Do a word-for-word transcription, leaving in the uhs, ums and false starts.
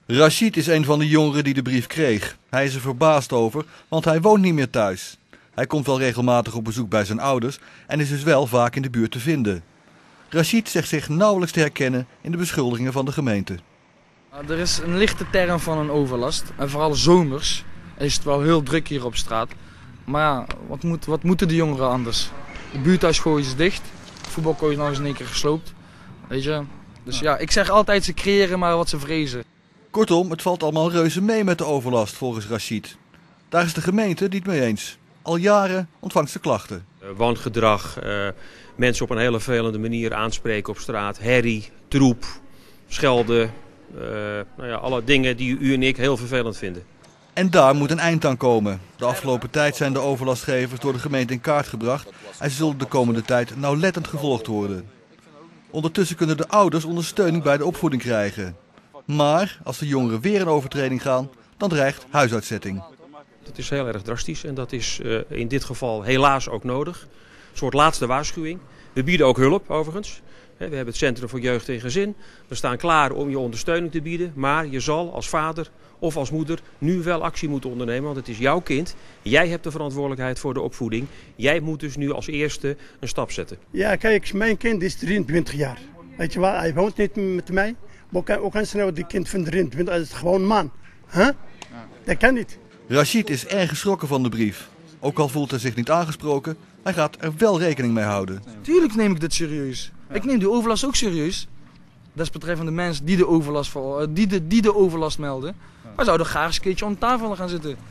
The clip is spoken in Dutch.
Rashid is een van de jongeren die de brief kreeg. Hij is er verbaasd over, want hij woont niet meer thuis. Hij komt wel regelmatig op bezoek bij zijn ouders en is dus wel vaak in de buurt te vinden. Rashid zegt zich nauwelijks te herkennen in de beschuldigingen van de gemeente. Er is een lichte term van een overlast. En vooral zomers is het wel heel druk hier op straat. Maar ja, wat, moet, wat moeten de jongeren anders? De buurthuisgooi is dicht. De voetbalkooi is nog eens in één keer gesloopt. Weet je? Dus ja, ik zeg altijd ze creëren maar wat ze vrezen. Kortom, het valt allemaal reuze mee met de overlast volgens Rashid. Daar is de gemeente niet mee eens. Al jaren ontvangt ze klachten. Uh, wangedrag, uh, mensen op een hele vervelende manier aanspreken op straat, herrie, troep, schelden. Uh, nou ja, alle dingen die u en ik heel vervelend vinden. En daar moet een eind aan komen. De afgelopen tijd zijn de overlastgevers door de gemeente in kaart gebracht en ze zullen de komende tijd nauwlettend gevolgd worden. Ondertussen kunnen de ouders ondersteuning bij de opvoeding krijgen. Maar als de jongeren weer in overtreding gaan, dan dreigt huisuitzetting. Dat is heel erg drastisch en dat is uh, in dit geval helaas ook nodig. Een soort laatste waarschuwing. We bieden ook hulp overigens. We hebben het Centrum voor Jeugd en Gezin. We staan klaar om je ondersteuning te bieden. Maar je zal als vader of als moeder nu wel actie moeten ondernemen. Want het is jouw kind. Jij hebt de verantwoordelijkheid voor de opvoeding. Jij moet dus nu als eerste een stap zetten. Ja, kijk, mijn kind is drieëntwintig jaar. Weet je wel, hij woont niet met mij. Maar hoe kan ze nou die kind van drieëntwintig, dat is gewoon een man. Huh? Dat kan niet. Rashid is erg geschrokken van de brief. Ook al voelt hij zich niet aangesproken, hij gaat er wel rekening mee houden. Tuurlijk neem ik dit serieus. Ik neem die overlast ook serieus. Desbetreffende de mensen die de overlast, voor, die de, die de overlast melden. Wij zouden graag eens een keertje om tafel gaan zitten.